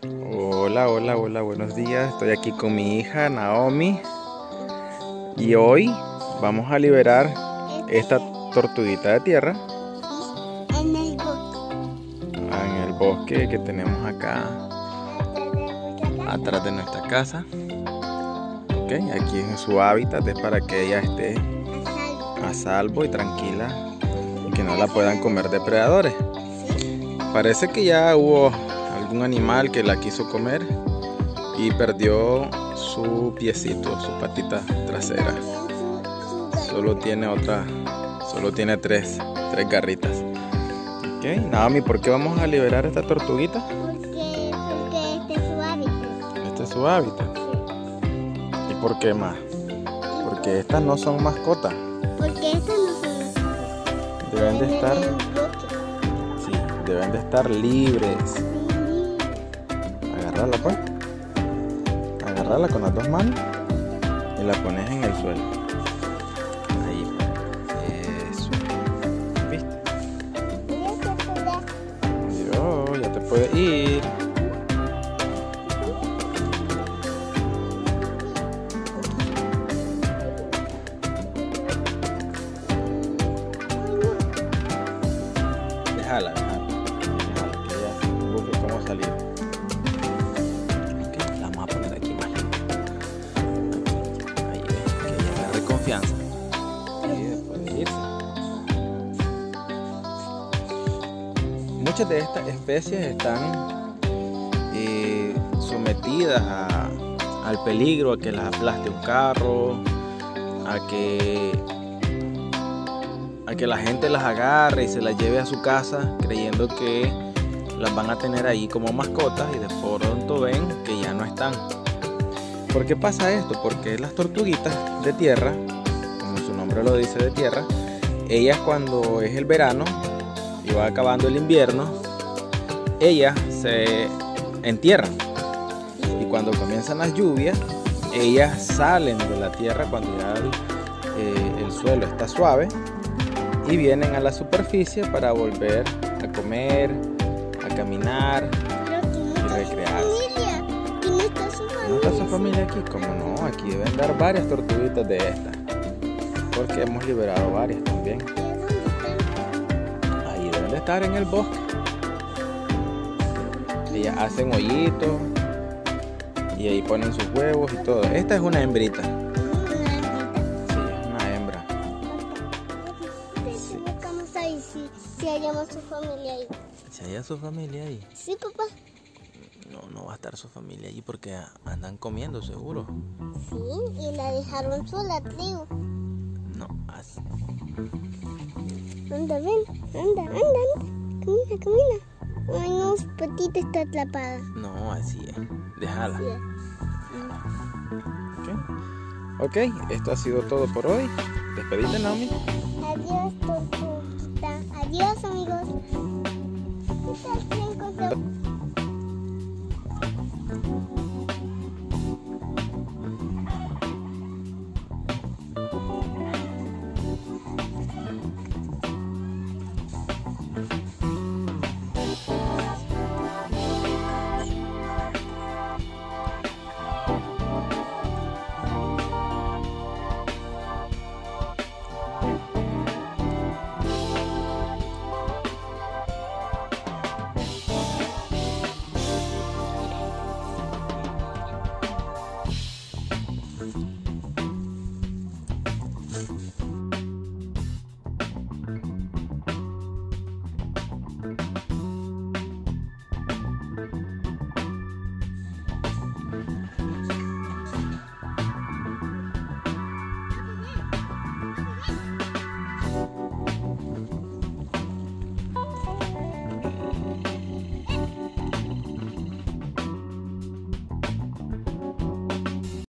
Hola, hola, hola, buenos días. Estoy aquí con mi hija Naomi y hoy vamos a liberar esta tortuguita de tierra en el bosque que tenemos acá atrás de nuestra casa. Ok, aquí en su hábitat es para que ella esté a salvo y tranquila y que no la puedan comer depredadores. Parece que ya hubo algún animal que la quiso comer y perdió su piecito, su patita trasera. Solo tiene tres garritas. Ok, Naomi, ¿por qué vamos a liberar esta tortuguita? Porque este es su hábitat. Este es su hábitat. ¿Y por qué más? Porque estas no son mascotas. Porque estas no son mascotas. Deben de estar, En el bosque. sí, deben de estar libres. Agárrala pues. Agárrala con las dos manos y la pones en el suelo. Ahí. Eso. ¿Viste? Ya te puedes ir. Déjala, que ella busque cómo salir. Ok, la vamos a poner aquí más. Ahí ves, que ella agarre confianza. Y puede irse. Muchas de estas especies están sometidas al peligro, a que las aplaste un carro, a que la gente las agarre y se las lleve a su casa creyendo que las van a tener ahí como mascotas y de pronto ven que ya no están. ¿Por qué pasa esto? Porque las tortuguitas de tierra, como su nombre lo dice, de tierra, ellas cuando es el verano y va acabando el invierno, ellas se entierran. Y cuando comienzan las lluvias, ellas salen de la tierra cuando ya el suelo está suave y vienen a la superficie para volver a comer, a caminar y recrearse. ¿Y no está su familia? ¿No está su familia aquí? ¿Cómo no? Aquí deben dar varias tortuguitas de estas, porque hemos liberado varias también. Ahí deben de estar en el bosque. Ellas hacen hoyitos y ahí ponen sus huevos y todo. Esta es una hembrita. Si hallamos su familia ahí. ¿Si hay su familia ahí? Sí, papá. No va a estar su familia allí porque andan comiendo seguro. Sí, y la dejaron sola, trigo. No, así. Anda, ven, anda. Camina. Ay, no, su patita está atrapada. No, así es. Déjala. Sí. Ok, esto ha sido todo por hoy. Despedite, Naomi. Adiós, tortuguita. Adiós, amigos.